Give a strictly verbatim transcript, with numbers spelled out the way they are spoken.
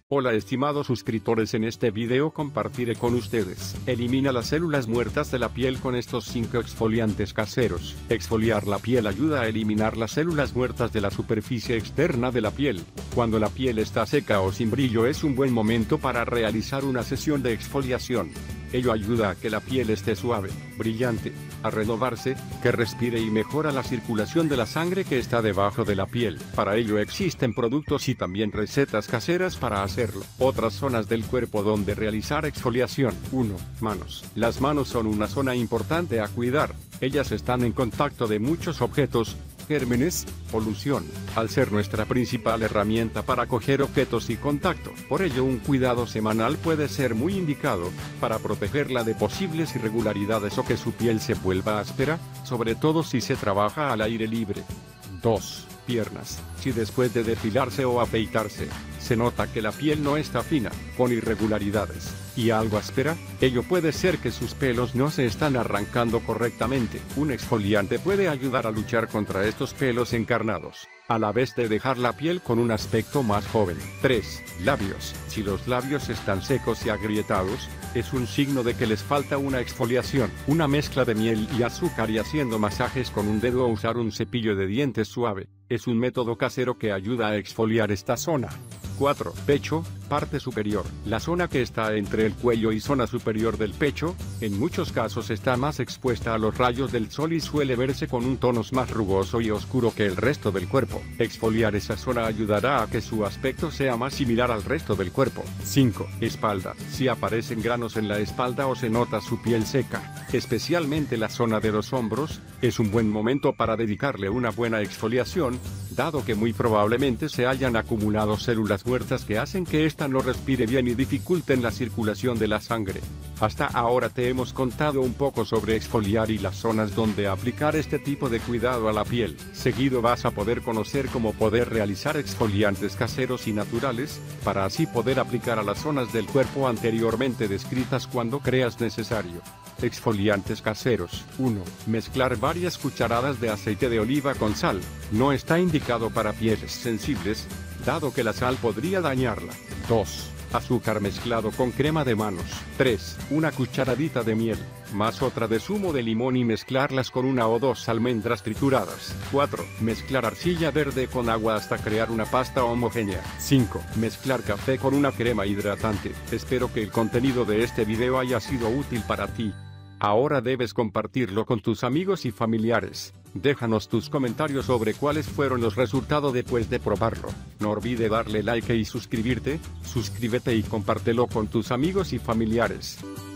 Hola estimados suscriptores, en este video compartiré con ustedes. Elimina las células muertas de la piel con estos cinco exfoliantes caseros. Exfoliar la piel ayuda a eliminar las células muertas de la superficie externa de la piel. Cuando la piel está seca o sin brillo es un buen momento para realizar una sesión de exfoliación. Ello ayuda a que la piel esté suave, brillante, a renovarse, que respire y mejora la circulación de la sangre que está debajo de la piel. Para ello existen productos y también recetas caseras para hacerlo. Otras zonas del cuerpo donde realizar exfoliación. uno. Manos. Las manos son una zona importante a cuidar. Ellas están en contacto de muchos objetos, gérmenes, polución, al ser nuestra principal herramienta para coger objetos y contacto. Por ello un cuidado semanal puede ser muy indicado, para protegerla de posibles irregularidades o que su piel se vuelva áspera, sobre todo si se trabaja al aire libre. dos. Piernas. Si después de depilarse o afeitarse, se nota que la piel no está fina, con irregularidades, y algo áspera, ello puede ser que sus pelos no se están arrancando correctamente. Un exfoliante puede ayudar a luchar contra estos pelos encarnados, a la vez de dejar la piel con un aspecto más joven. tres. Labios. Si los labios están secos y agrietados, es un signo de que les falta una exfoliación. Una mezcla de miel y azúcar y haciendo masajes con un dedo o usar un cepillo de dientes suave, es un método casero que ayuda a exfoliar esta zona. cuatro. Pecho, parte superior. La zona que está entre el cuello y zona superior del pecho, en muchos casos está más expuesta a los rayos del sol y suele verse con un tono más rugoso y oscuro que el resto del cuerpo. Exfoliar esa zona ayudará a que su aspecto sea más similar al resto del cuerpo. cinco. Espalda. Si aparecen granos en la espalda o se nota su piel seca, especialmente la zona de los hombros, es un buen momento para dedicarle una buena exfoliación, dado que muy probablemente se hayan acumulado células muertas que hacen que ésta no respire bien y dificulten la circulación de la sangre. Hasta ahora te hemos contado un poco sobre exfoliar y las zonas donde aplicar este tipo de cuidado a la piel. Seguido vas a poder conocer cómo poder realizar exfoliantes caseros y naturales, para así poder aplicar a las zonas del cuerpo anteriormente descritas cuando creas necesario. Exfoliantes caseros. uno. Mezclar varias cucharadas de aceite de oliva con sal. No está indicado para pieles sensibles, dado que la sal podría dañarla. dos. Azúcar mezclado con crema de manos. tres. Una cucharadita de miel, más otra de zumo de limón y mezclarlas con una o dos almendras trituradas. cuatro. Mezclar arcilla verde con agua hasta crear una pasta homogénea. cinco. Mezclar café con una crema hidratante. Espero que el contenido de este video haya sido útil para ti. Ahora debes compartirlo con tus amigos y familiares. Déjanos tus comentarios sobre cuáles fueron los resultados después de probarlo. No olvides darle like y suscribirte, suscríbete y compártelo con tus amigos y familiares.